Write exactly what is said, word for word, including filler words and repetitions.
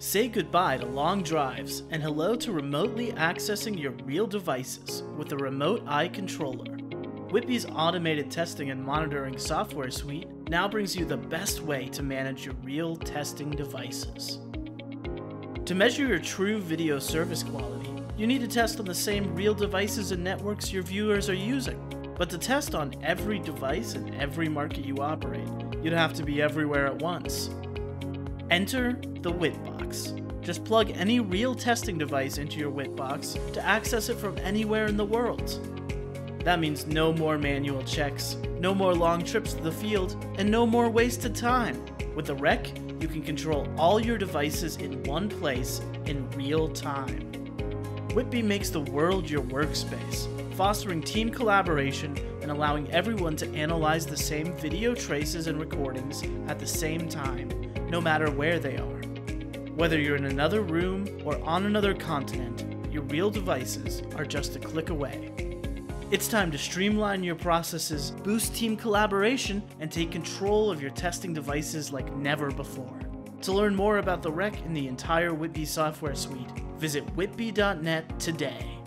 Say goodbye to long drives and hello to remotely accessing your real devices with a Remote Eye Controller. Witbe's automated testing and monitoring software suite now brings you the best way to manage your real testing devices. To measure your true video service quality, you need to test on the same real devices and networks your viewers are using. But to test on every device in every market you operate, you'd have to be everywhere at once. Enter the Witbox. Just plug any real testing device into your Witbox to access it from anywhere in the world. That means no more manual checks, no more long trips to the field, and no more wasted time. With the Rec, you can control all your devices in one place in real time. Witbe makes the world your workspace, fostering team collaboration and allowing everyone to analyze the same video traces and recordings at the same time, no matter where they are. Whether you're in another room or on another continent, your real devices are just a click away. It's time to streamline your processes, boost team collaboration, and take control of your testing devices like never before. To learn more about the Rec and the entire Witbe software suite, visit witbe dot net today.